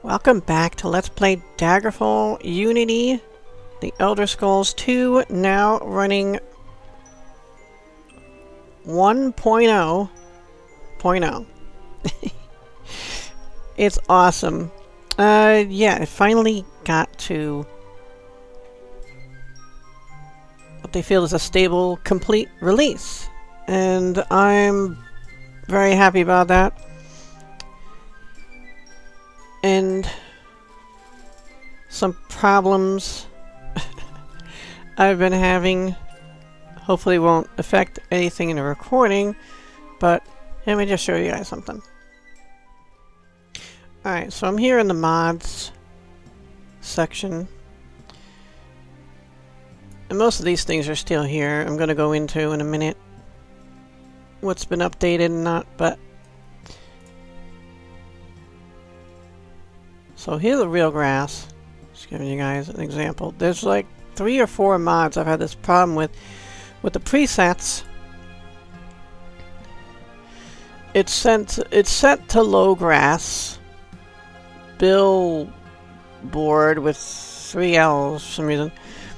Welcome back to Let's Play Daggerfall Unity, the Elder Scrolls 2, now running 1.0.0. It's awesome. Yeah, it finally got to what they feel is a stable, complete release. And I'm very happy about that. And some problems I've been having hopefully won't affect anything in the recording, but let me just show you guys something. Alright, so I'm here in the mods section, and most of these things are still here. I'm going to go into in a minute what's been updated and not, but so here's the real grass. Just giving you guys an example. There's like 3 or 4 mods I've had this problem with the presets. It's set to low grass billboard with 3 L's for some reason.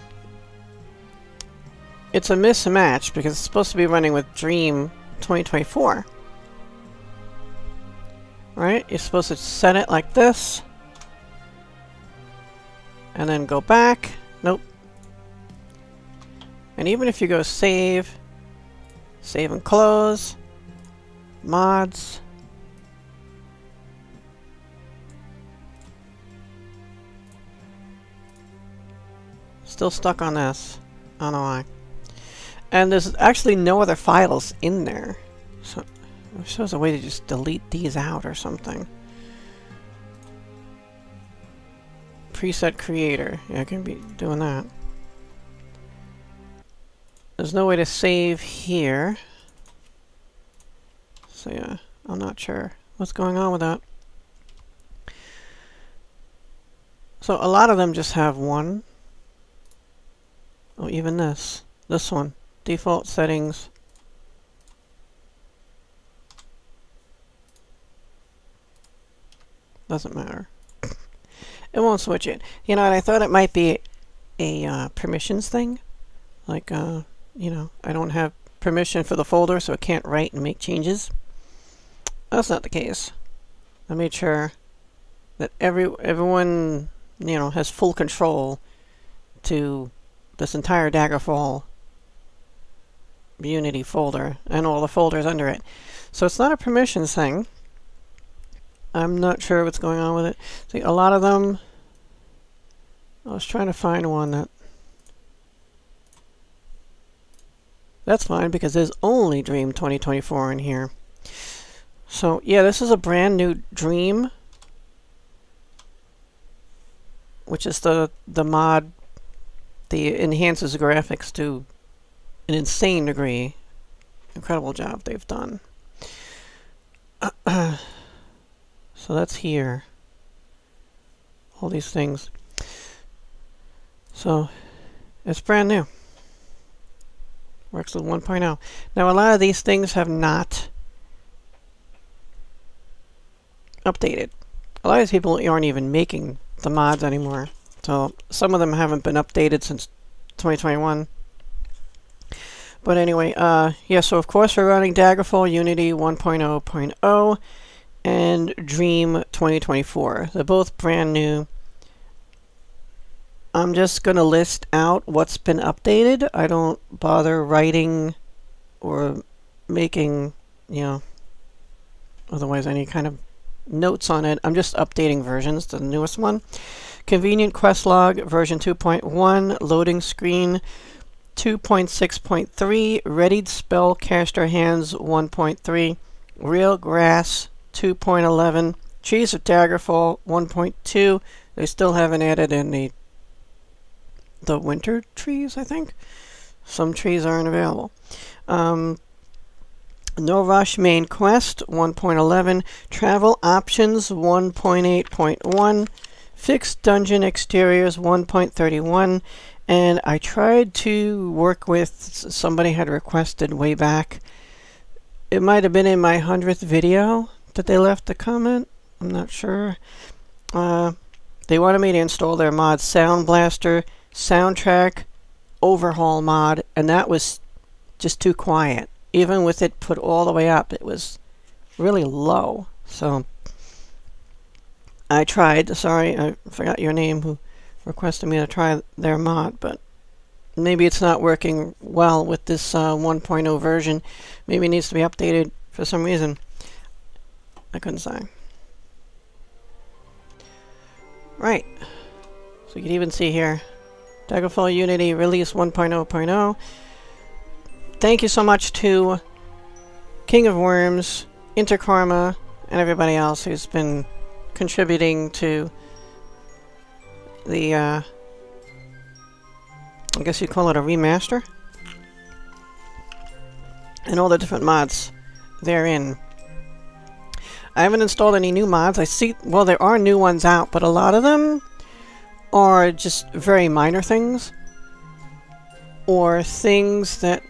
It's a mismatch because it's supposed to be running with Dream 2024. Right? You're supposed to set it like this and then go back. Nope. And even if you go save and close, mods, still stuck on this. I don't know why. And there's actually no other files in there. So I wish there was a way to just delete these out or something. Preset creator. Yeah, I can be doing that. There's no way to save here. So yeah, I'm not sure what's going on with that. So a lot of them just have one. Oh, even this one. Default settings. Doesn't matter. It won't switch it. You know, and I thought it might be a permissions thing. Like, you know, I don't have permission for the folder, so it can't write and make changes. That's not the case. I made sure that everyone, you know, has full control to this entire Daggerfall Unity folder and all the folders under it. So it's not a permissions thing. I'm not sure what's going on with it. See, a lot of them, I was trying to find one that's fine because there's only Dream 2024 in here. So yeah, this is a brand new Dream, which is the mod that enhances graphics to an insane degree. Incredible job they've done. So that's here. All these things. So it's brand new. Works with 1.0. Now a lot of these things have not updated. A lot of these people aren't even making the mods anymore. So some of them haven't been updated since 2021. But anyway, yeah, so of course we're running Daggerfall Unity 1.0.0 and Dream 2024. They're both brand new. I'm just going to list out what's been updated. I don't bother writing or making, you know, otherwise any kind of notes on it. I'm just updating versions to the newest one. Convenient quest log version 2.1, loading screen 2.6.3, readied spell caster hands 1.3, real grass 2.11, trees of Daggerfall 1.2. They still haven't added in the winter trees, I think. Some trees aren't available. No Rush main quest 1.11, travel options 1.8.1, fixed dungeon exteriors 1.31, and I tried to work with, somebody had requested way back, it might have been in my 100th video that they left a comment, I'm not sure, They wanted me to install their mod Sound Blaster Soundtrack Overhaul mod, and that was just too quiet. Even with it put all the way up, it was really low. So I tried. Sorry, I forgot your name who requested me to try their mod, but maybe it's not working well with this 1.0 version. Maybe it needs to be updated for some reason. I couldn't say. Right. So you can even see here, Daggerfall Unity release 1.0.0. Thank you so much to King of Worms, Interkarma, and everybody else who's been contributing to the, I guess you'd call it a remaster, and all the different mods therein. I haven't installed any new mods. I see, well, there are new ones out, but a lot of them are just very minor things, or things that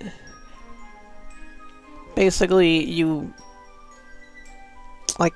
basically you, like,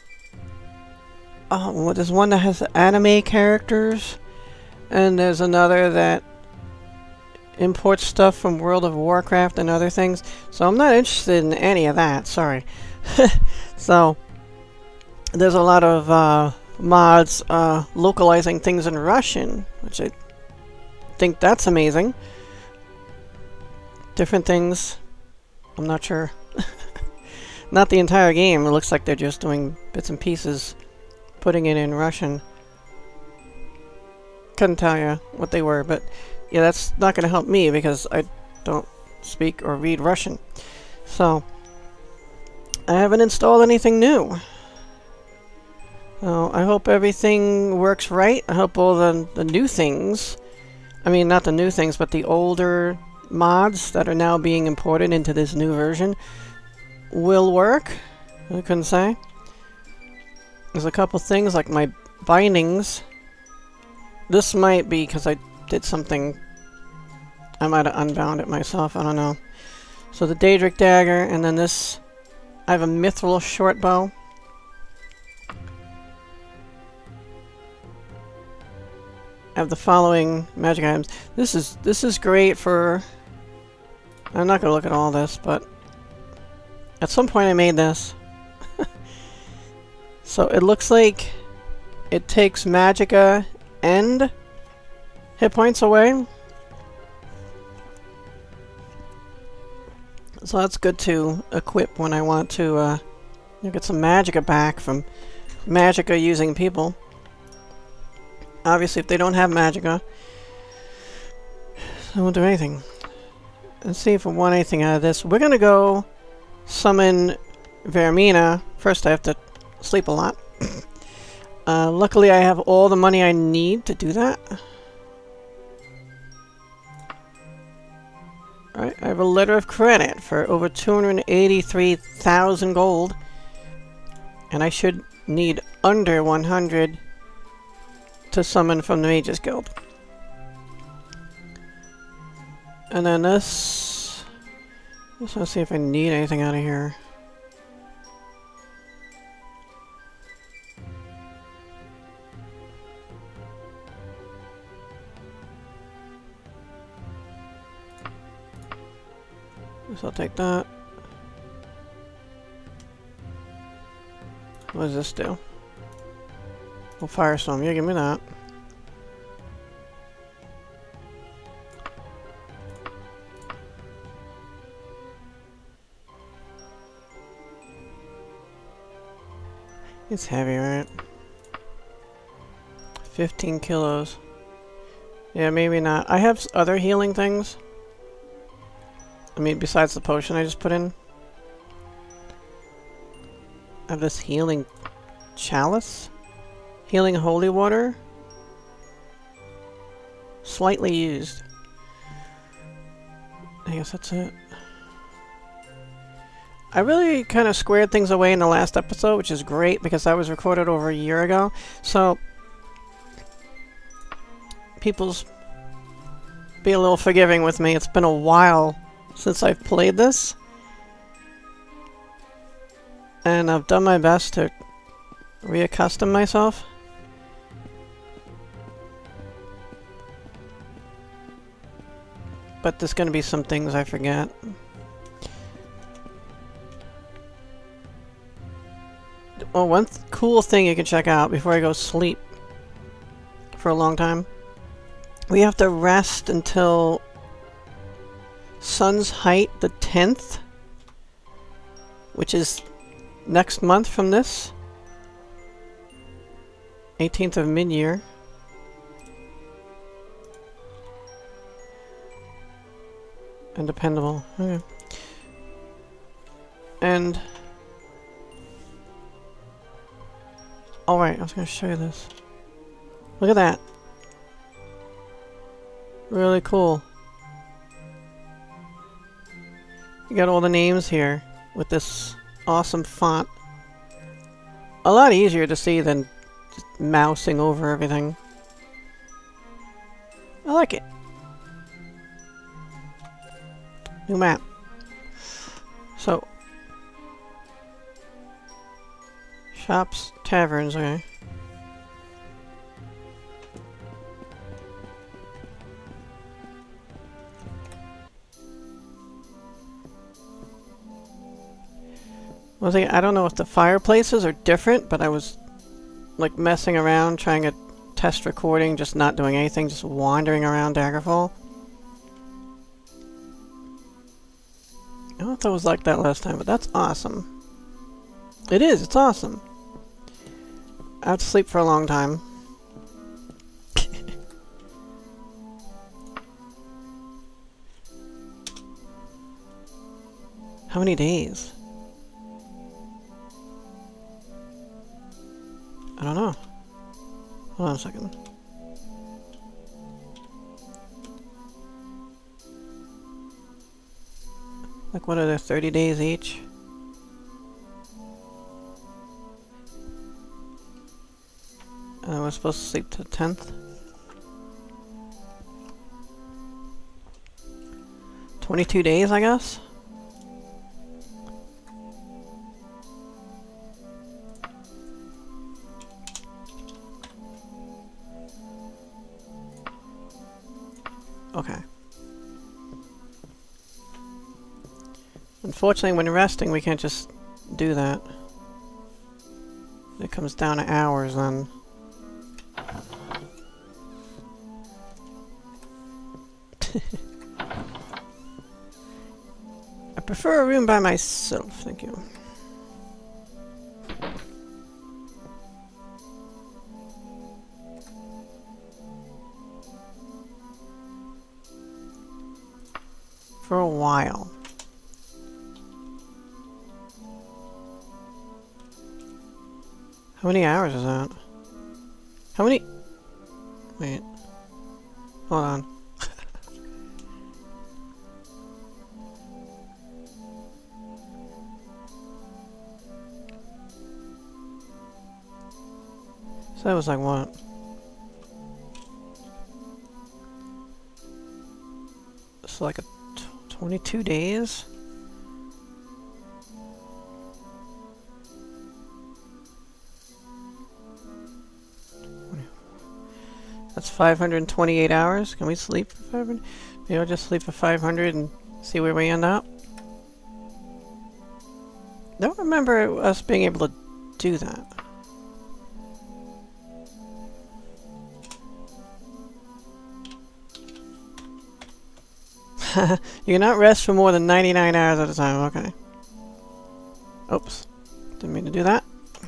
oh, well, there's one that has anime characters, and there's another that imports stuff from World of Warcraft and other things, so I'm not interested in any of that, sorry. So there's a lot of mods localizing things in Russian, which I think that's amazing. Different things, I'm not sure. Not the entire game, it looks like they're just doing bits and pieces, putting it in Russian. Couldn't tell you what they were, but yeah, that's not going to help me because I don't speak or read Russian. So I haven't installed anything new. So I hope everything works right. I hope all the new things, I mean not the new things, but the older mods that are now being imported into this new version will work. I couldn't say. There's a couple things like my bindings. This might be because I did something. I might have unbound it myself, I don't know. So the Daedric dagger, and then this, I have a mithril short bow. I have the following magic items. This is great for, I'm not gonna look at all this, but at some point I made this. So it looks like it takes magicka and hit points away. So that's good to equip when I want to get some magicka back from magicka using people. Obviously, if they don't have magicka, I won't do anything. Let's see if I want anything out of this. We're gonna go summon Vaermina. First, I have to sleep a lot. Luckily, I have all the money I need to do that. Alright, I have a letter of credit for over 283,000 gold. And I should need under 100 to summon from the Mages Guild. And then this... Just want to see if I need anything out of here. So I'll take that. What does this do? Oh, Firestorm. Yeah, give me that. It's heavy, right? 15 kilos. Yeah, maybe not. I have other healing things. I mean, besides the potion I just put in. I have this healing chalice. Healing holy water. Slightly used. I guess that's it. I really kind of squared things away in the last episode, which is great because that was recorded over a year ago. So, people's be a little forgiving with me. It's been a while since I've played this. And I've done my best to reaccustom myself. but there's going to be some things I forget. Well, one cool thing you can check out before I go sleep for a long time. We have to rest until Sun's Height the 10th, which is next month from this. 18th of mid-year. And dependable. Okay. And alright, I was going to show you this. Look at that. Really cool. You got all the names here with this awesome font. A lot easier to see than just mousing over everything. I like it. New map. So, shops, taverns, okay. One thing, I don't know if the fireplaces are different, but I was like messing around trying to test recording, just not doing anything, just wandering around Daggerfall. I don't know if it was like that last time, but that's awesome. It is, it's awesome. I have to sleep for a long time. How many days? I don't know. Hold on a second. Like, what are there, 30 days each? And we're supposed to sleep to the 10th. 22 days, I guess? Okay. Unfortunately, when resting, we can't just do that. It comes down to hours then. I prefer a room by myself, thank you. For a while. How many hours is that? How many? Wait. Hold on. So that was like what? It's like a 22 days? That's 528 hours. Can we sleep for 500? Maybe I'll just sleep for 500 and see where we end up. Don't remember us being able to do that. You cannot rest for more than 99 hours at a time. Okay. Oops. Didn't mean to do that.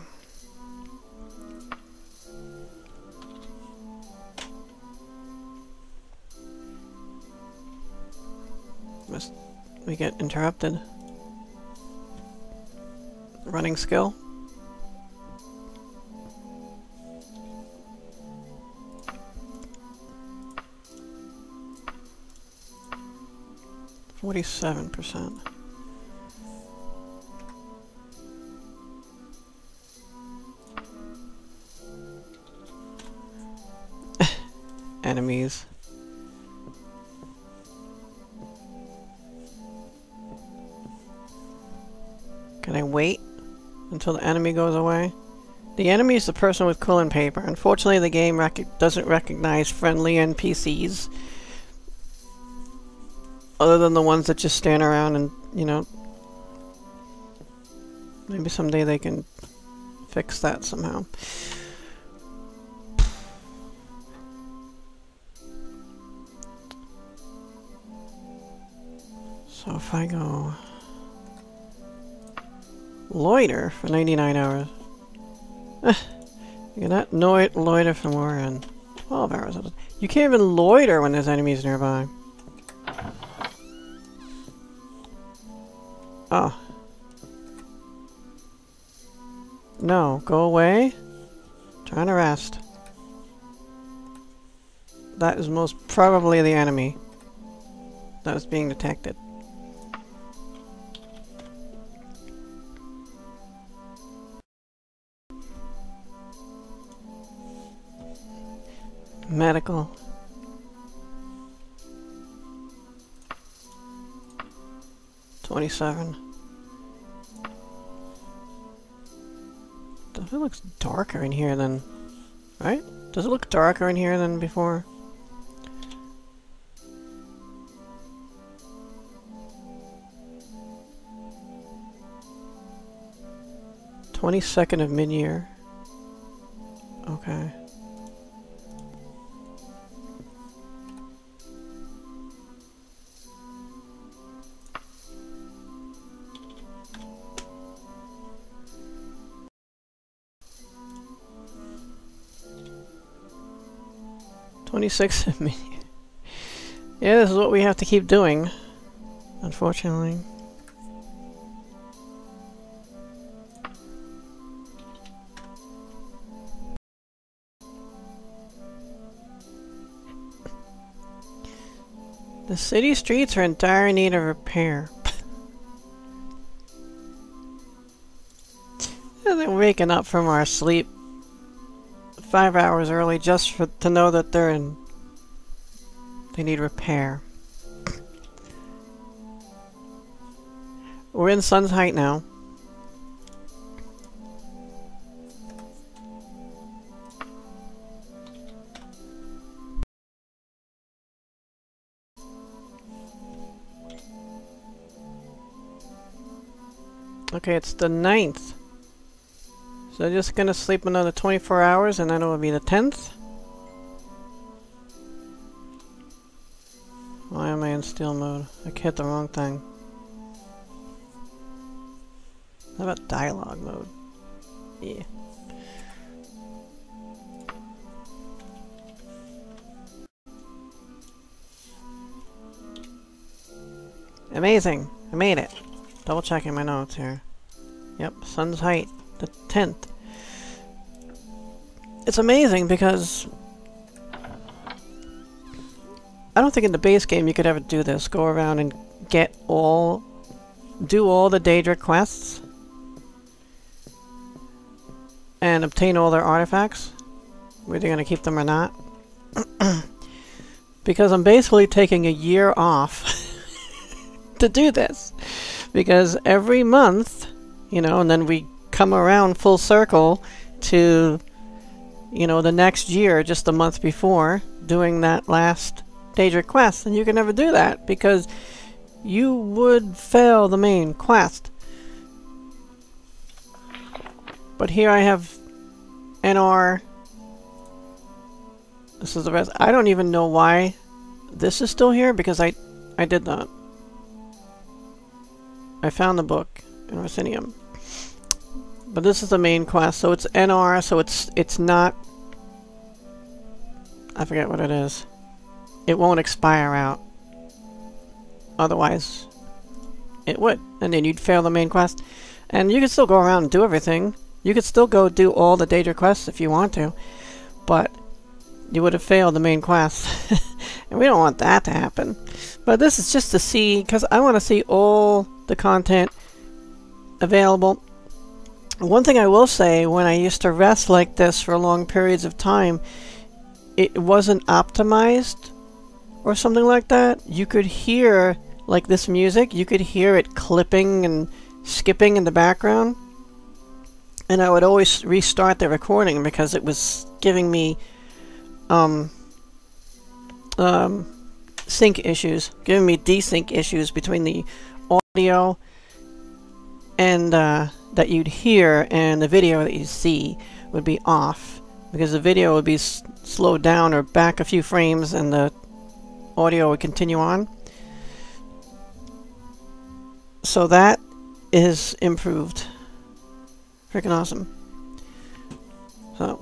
Must we get interrupted? Running skill. %. Enemies. Can I wait until the enemy goes away? The enemy is the person with quill and paper. Unfortunately, the game doesn't recognize friendly NPCs. Other than the ones that just stand around and, you know, maybe someday they can fix that somehow. So if I go loiter for 99 hours, you cannot loiter for more than 12 hours. You can't even loiter when there's enemies nearby. Oh. No, go away. Trying to rest. That is most probably the enemy that is being detected. Medical. $27. It looks darker in here than... Right? Does it look darker in here than before? "22nd of mid-year." Okay. "26th of mid-year." Yeah, this is what we have to keep doing, unfortunately. The city streets are in dire need of repair. And they're waking up from our sleep 5 hours early just to know that they need repair. We're in Sun's Height now. Okay, it's the 9th. So I'm just gonna sleep another 24 hours and then it will be the 10th. Why am I in steal mode? I hit the wrong thing. How about dialogue mode? Yeah. Amazing! I made it! Double checking my notes here. Yep, Sun's Height, the 10th. It's amazing because I don't think in the base game you could ever do this. Go around and do all the Daedric quests and obtain all their artifacts, whether you're going to keep them or not. Because I'm basically taking a year off to do this. Because every month, you know, and then we come around full circle to, you know, the next year, just the month before, doing that last Daedric quest. And you can never do that because you would fail the main quest. But here I have NR. This is the rest. I don't even know why this is still here because I did that. I found the book in Vaermina. But this is the main quest, so it's NR, so it's not... I forget what it is. It won't expire out. Otherwise, it would. And then you'd fail the main quest. And you can still go around and do everything. You could still go do all the Daedric quests if you want to. But you would have failed the main quest. And we don't want that to happen. But this is just to see, because I want to see all the content available. One thing I will say, when I used to rest like this for long periods of time, it wasn't optimized or something like that. You could hear, like this music, you could hear it clipping and skipping in the background. And I would always restart the recording because it was giving me sync issues, giving me desync issues between the audio and that you'd hear and the video that you see would be off, because the video would be slowed down or back a few frames and the audio would continue on. So that is improved. Freaking awesome. So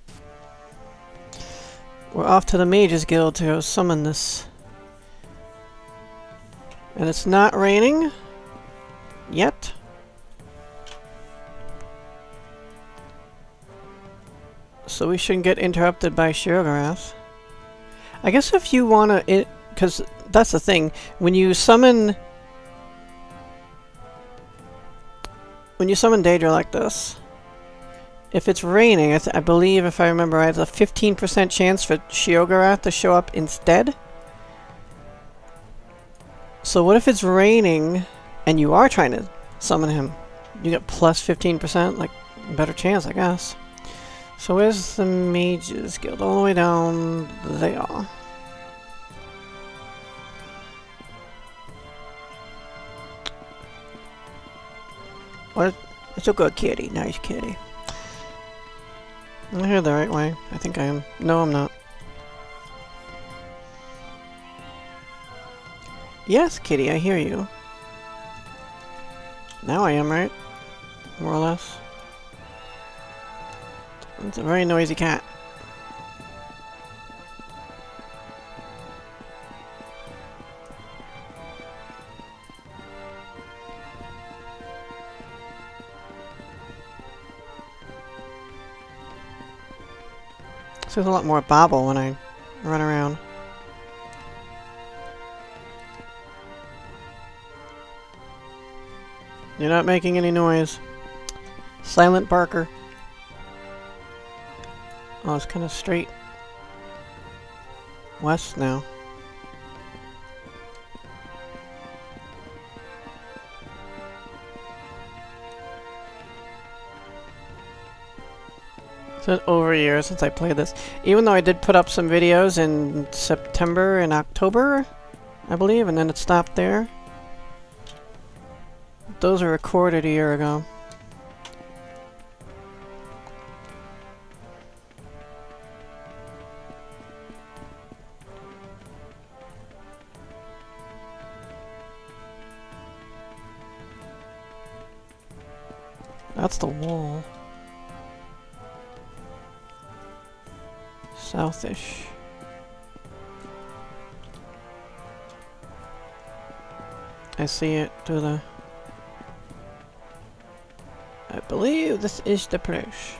we're off to the Mages Guild to go summon this. And it's not raining yet. So we shouldn't get interrupted by Sheogorath. I guess if you want to, because that's the thing, when you summon Daedra like this, if it's raining, I believe, if I remember right, there's a 15% chance for Sheogorath to show up instead. So what if it's raining and you are trying to summon him? You get plus 15%, like, better chance, I guess. So where's the Mages Guild? All the way down there. What? It's a good kitty. Nice kitty. I'm here the right way. I think I am. No, I'm not. Yes, kitty, I hear you. Now I am, right? More or less. It's a very noisy cat. So there's a lot more bobble when I run around. You're not making any noise. Silent barker. Oh, it's kind of straight west now. It's been over a year since I played this. Even though I did put up some videos in September and October, I believe, and then it stopped there. Those are recorded a year ago. That's the wall. Southish. I see it through the... I believe this is the place.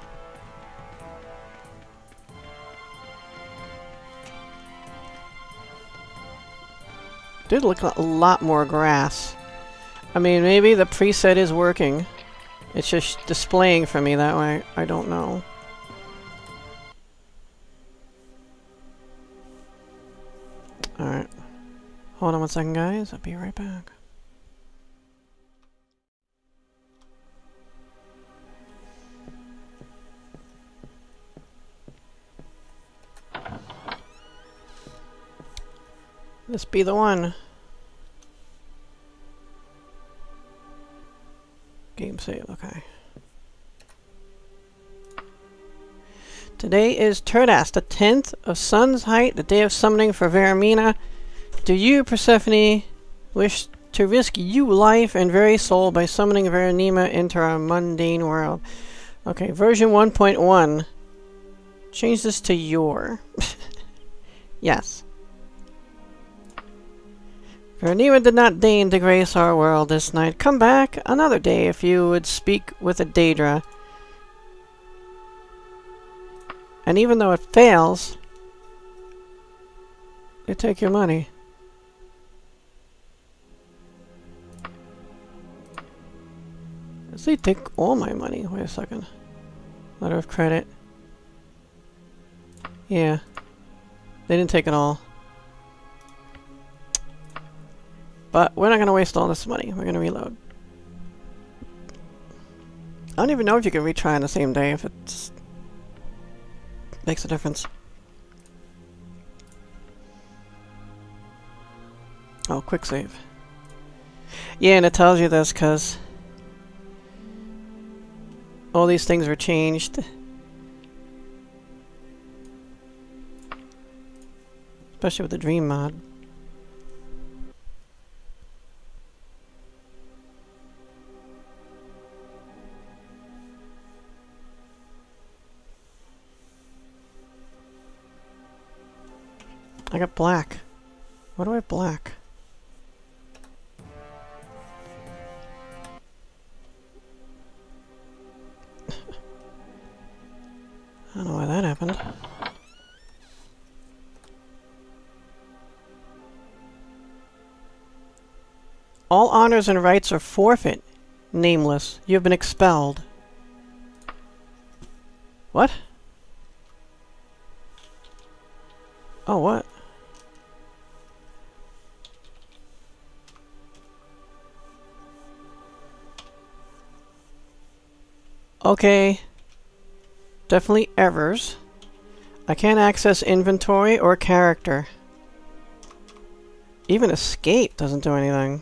Did look a lot more grass. I mean, maybe the preset is working. It's just displaying for me that way. I don't know. Alright. Hold on one second, guys. I'll be right back. This be the one. Game save, okay. Today is Turdas, the 10th of Sun's Height, the day of summoning for Vaermina. Do you, Persephone, wish to risk you life and very soul by summoning Vaernima into our mundane world? Okay, version 1.1. Change this to your. Yes. Vaernima did not deign to grace our world this night. Come back another day if you would speak with a Daedra. And even though it fails, they take your money. Does they take all my money? Wait a second. Letter of credit. Yeah. They didn't take it all. But we're not going to waste all this money. We're going to reload. I don't even know if you can retry on the same day, if it makes a difference. Oh, quick save. Yeah, and it tells you this because all these things were changed. Especially with the Dream mod. I got black. What do I have black? I don't know why that happened. All honors and rights are forfeit. Nameless. You have been expelled. What? Oh, what? Okay. Definitely errors. I can't access inventory or character. Even escape doesn't do anything.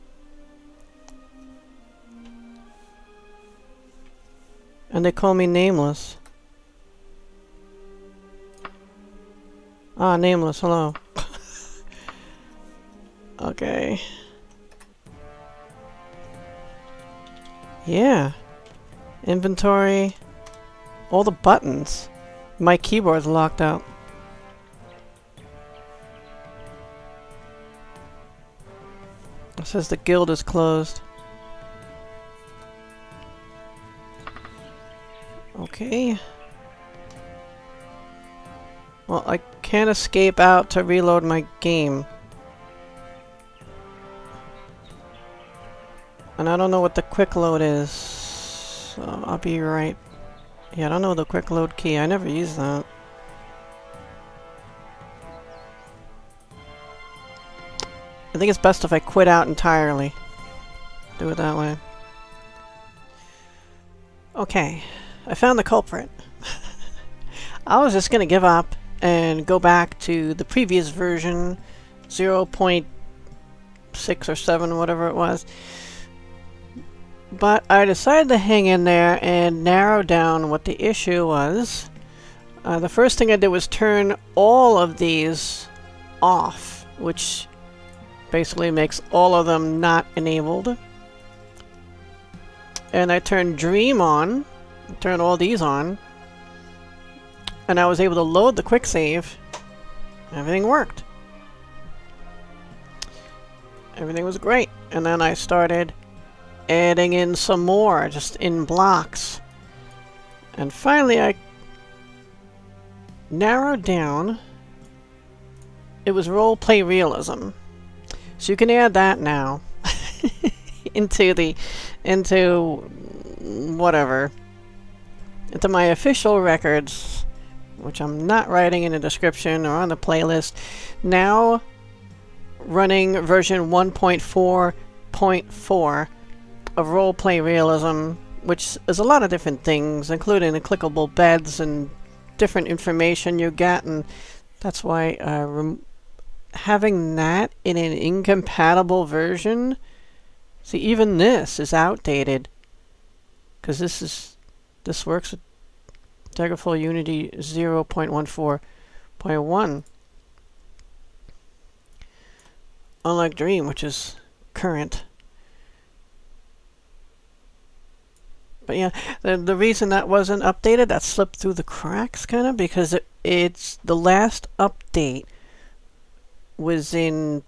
And they call me nameless. Ah, nameless, hello. Okay. Yeah. Inventory. All the buttons. My keyboard's locked out. It says the guild is closed. Okay. Well, I can't escape out to reload my game. And I don't know what the quick load is. So I'll be right. Yeah, I don't know the quick load key. I never use that. I think it's best if I quit out entirely. Do it that way. Okay. I found the culprit. I was just gonna give up and go back to the previous version, 0.6 or 7, whatever it was. But I decided to hang in there and narrow down what the issue was. The first thing I did was turn all of these off, which basically makes all of them not enabled. And I turned Dream on, turned all these on, and I was able to load the quick save. Everything worked. Everything was great. And then I started adding in some more, just in blocks. And finally I narrowed down. It was roleplay realism. So you can add that now into whatever. Into my official records, which I'm not writing in the description or on the playlist. Now running version 1.4.4 of roleplay realism, which is a lot of different things, including the clickable beds and different information you get, and that's why having that in an incompatible version, see, even this is outdated, because this works with Daggerfall Unity 0.14.1, unlike Dream, which is current. But yeah, the reason that wasn't updated, that slipped through the cracks, kind of, because it's the last update was in,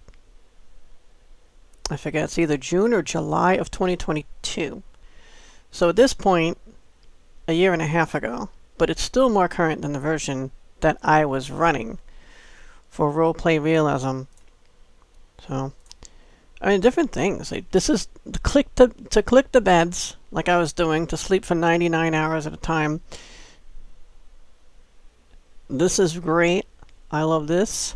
I forget, it's either June or July of 2022. So at this point, a year and a half ago, but it's still more current than the version that I was running for roleplay realism. So, I mean, different things. Like, this is to click the beds, like I was doing, to sleep for 99 hours at a time. This is great. I love this.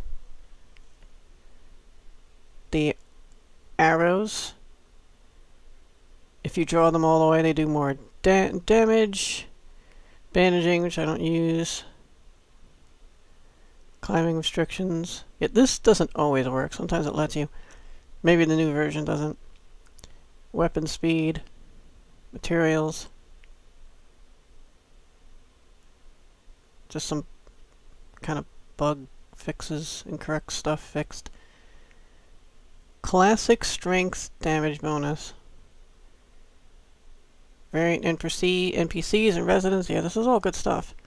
The arrows, if you draw them all the way, they do more damage. Bandaging, which I don't use. Climbing restrictions. This doesn't always work. Sometimes it lets you. Maybe the new version doesn't. Weapon speed, materials. Just some kind of bug fixes, incorrect stuff fixed. Classic strength damage bonus. Variant NPCs and residents. Yeah, this is all good stuff.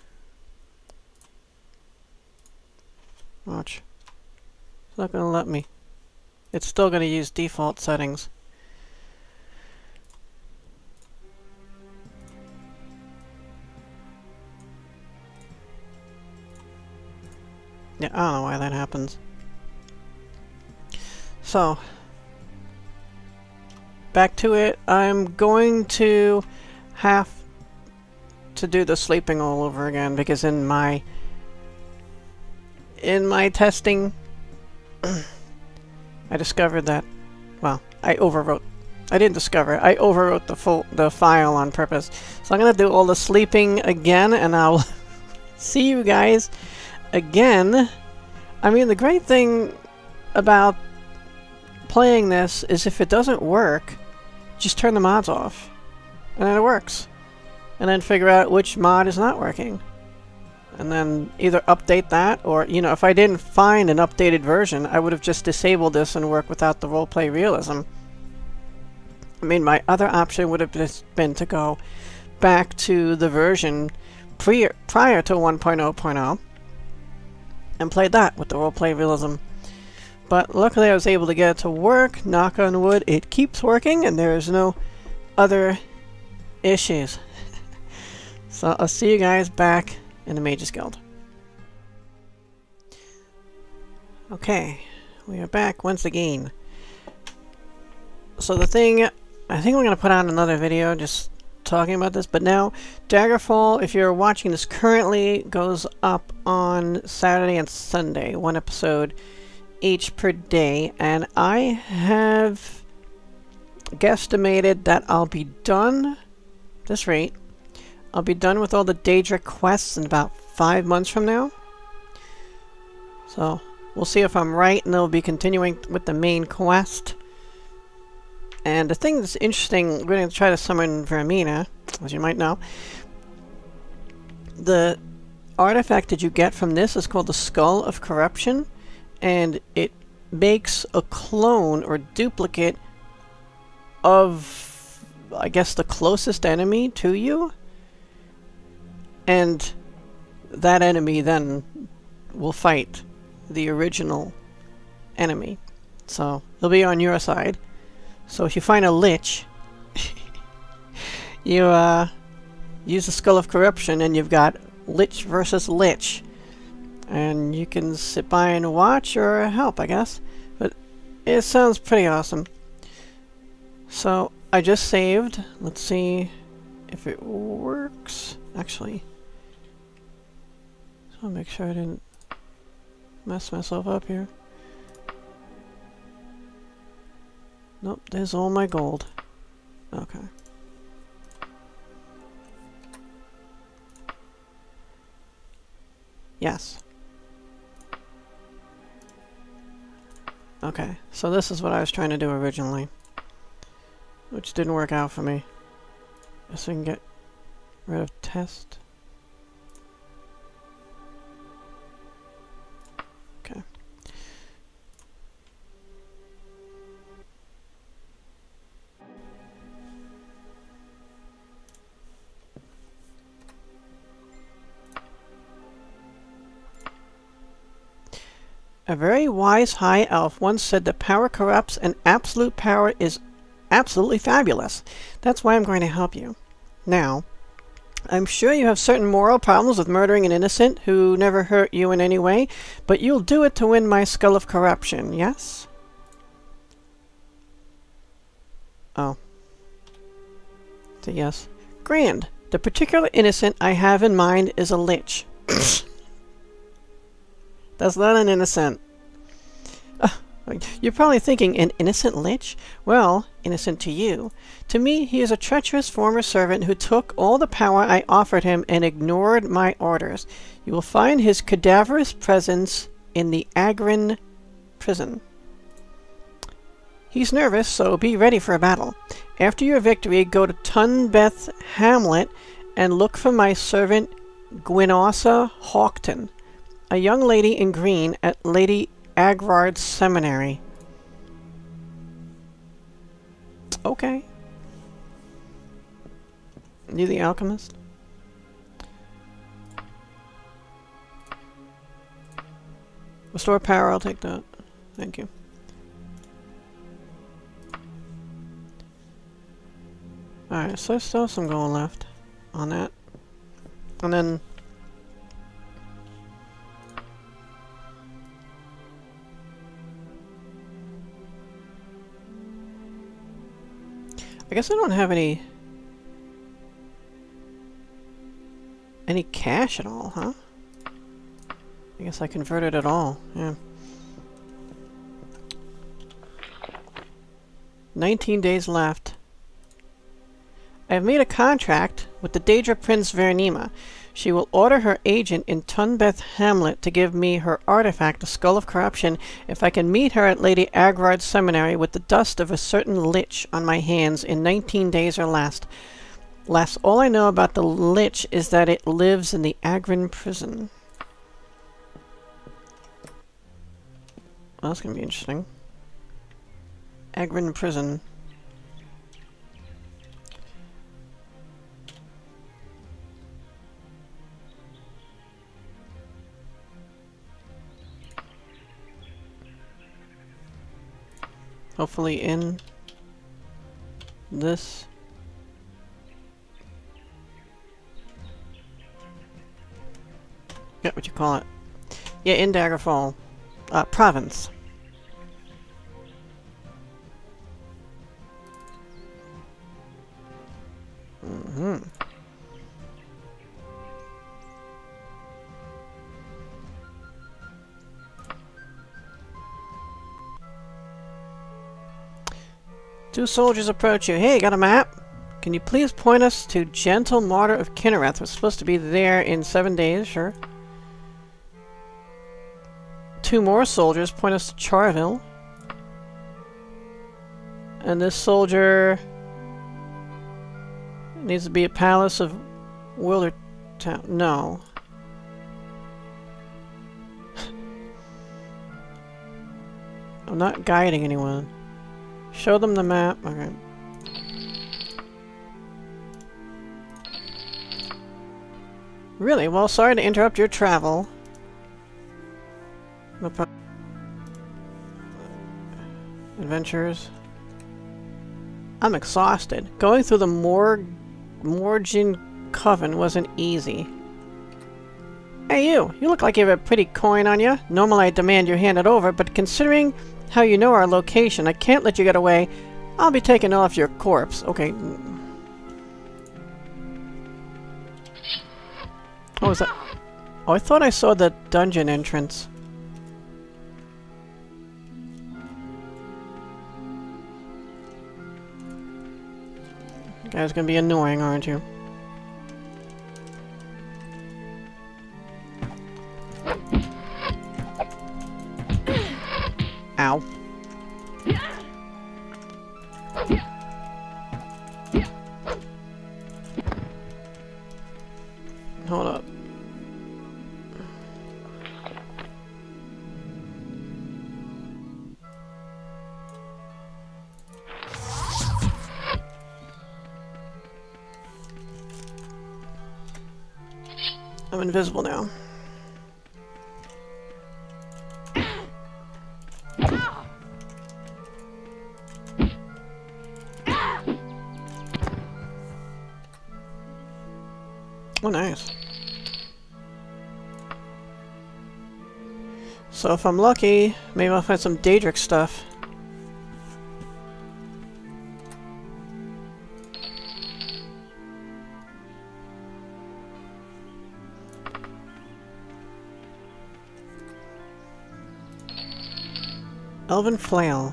Watch. It's not going to let me. It's still going to use default settings. Yeah, I don't know why that happens. So, back to it. I'm going to have to do the sleeping all over again because in my testing I discovered that, well, I didn't discover it. I overwrote the file on purpose. So I'm going to do all the sleeping again and I'll see you guys again. I mean, the great thing about playing this is if it doesn't work, just turn the mods off and then it works, and then figure out which mod is not working and then either update that, or, you know, if I didn't find an updated version, I would have just disabled this and worked without the roleplay realism. I mean, my other option would have just been to go back to the version prior to 1.0.0 and play that with the roleplay realism. But luckily I was able to get it to work. Knock on wood, it keeps working and there's no other issues. So I'll see you guys back in the Mages Guild. Okay, we are back once again. So the thing, I think we're going to put out another video just talking about this, but now Daggerfall, if you're watching this currently, goes up on Saturday and Sunday, one episode each per day, and I have guesstimated that I'll be done, at this rate, I'll be done with all the Daedric quests in about 5 months from now. So we'll see if I'm right, and they'll be continuing with the main quest. And the thing that's interesting, we're going to try to summon Vaermina, as you might know. The artifact that you get from this is called the Skull of Corruption, and it makes a clone or duplicate of, I guess, the closest enemy to you. And that enemy then will fight the original enemy. So they'll be on your side. So if you find a lich, you use the Skull of Corruption and you've got lich versus lich. And you can sit by and watch or help, I guess. But it sounds pretty awesome. So I just saved. Let's see if it works. Actually, just want to make sure I didn't mess myself up here. Nope, there's all my gold. Okay. Yes. Okay, so this is what I was trying to do originally, which didn't work out for me. Guess I can get rid of test. Okay. A very wise high elf once said that power corrupts and absolute power is absolutely fabulous. That's why I'm going to help you. Now, I'm sure you have certain moral problems with murdering an innocent who never hurt you in any way, but you'll do it to win my Skull of Corruption, yes? Oh. So yes. Grand. The particular innocent I have in mind is a lich. That's not an innocent. You're probably thinking, an innocent lich? Well, innocent to you. To me, he is a treacherous former servant who took all the power I offered him and ignored my orders. You will find his cadaverous presence in the Agrin prison. He's nervous, so be ready for a battle. After your victory, go to Tunbeth Hamlet and look for my servant Gwinossa Hawkton, a young lady in green at Lady Agrard's seminary. Okay. You the alchemist? Restore power, I'll take that. Thank you. Alright, so there's still some gold left on that. And then I guess I don't have any cash at all, huh? I guess I converted it all, yeah. 19 days left. I have made a contract with the Daedric Prince Vaernima. She will order her agent in Tunbeth Hamlet to give me her artifact, the Skull of Corruption, if I can meet her at Lady Agrard's seminary with the dust of a certain lich on my hands in 19 days or less. All I know about the lich is that it lives in the Agrin prison. Well, that's gonna be interesting. Agrin prison. Hopefully in this. Yeah, what you call it? Yeah, in Daggerfall province. Mm-hmm. Two soldiers approach you. Hey, got a map? Can you please point us to Gentle Martyr of Kinnereth? We're supposed to be there in 7 days, sure. Two more soldiers point us to Charville. And this soldier needs to be at Palace of Wildertown. No. I'm not guiding anyone. Show them the map. Okay. Really? Well, sorry to interrupt your travel. No problem. Adventures. I'm exhausted. Going through the Morgin Coven wasn't easy. Hey you! You look like you have a pretty coin on you. Normally I demand you hand it over, but considering how you know our location, I can't let you get away. I'll be taking off your corpse. Okay. Oh, is that? Oh, I thought I saw the dungeon entrance. You guys gonna be annoying, aren't you? Ow. Hold up. I'm invisible now. Oh, nice. So if I'm lucky, maybe I'll find some Daedric stuff. Elven Flail.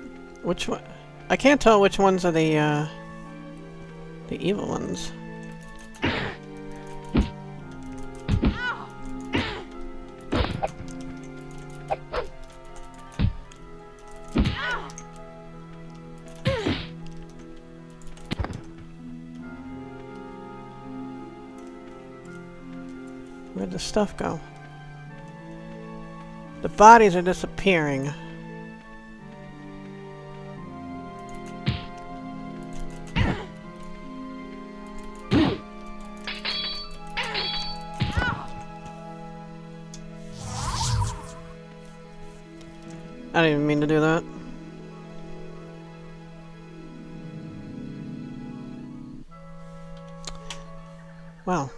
Which one? I can't tell which ones are the evil ones. Where'd the stuff go? The bodies are disappearing. I didn't even mean to do that. Well.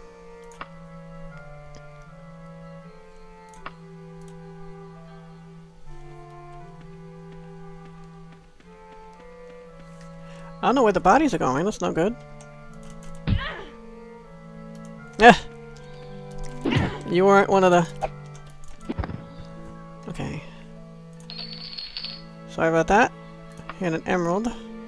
I don't know where the bodies are going. That's no good. Eh! You weren't one of the... Okay. Sorry about that. And an emerald.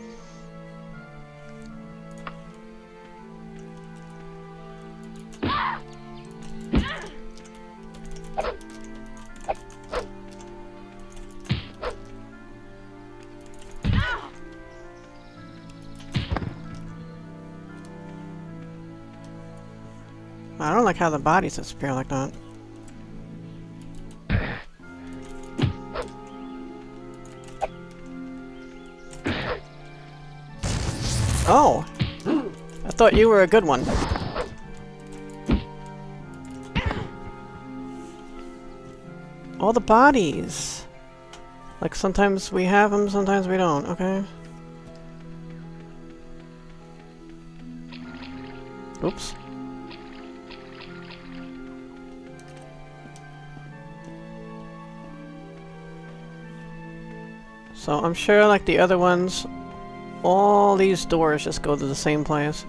I don't like how the bodies disappear like that. Oh! I thought you were a good one. All the bodies! Like sometimes we have them, sometimes we don't, okay? Oops. So I'm sure like the other ones, all these doors just go to the same place.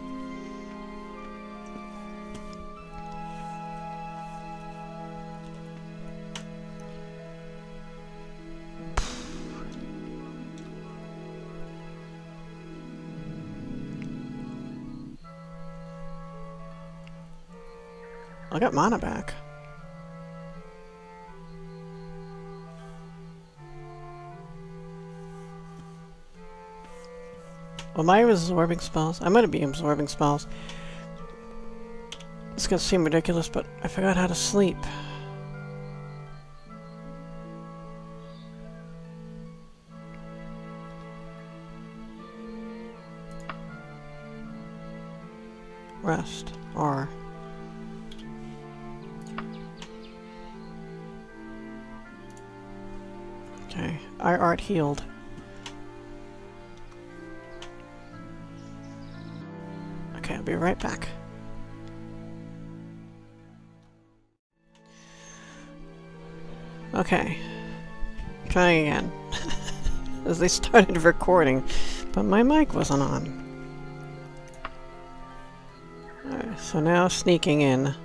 I got mana back. Am I absorbing spells? I might be absorbing spells. It's gonna seem ridiculous, but I forgot how to sleep. Rest. R. Okay. I art healed. Okay, I'll be right back. Okay. Trying again. As they started recording, but my mic wasn't on. Alright, so now sneaking in.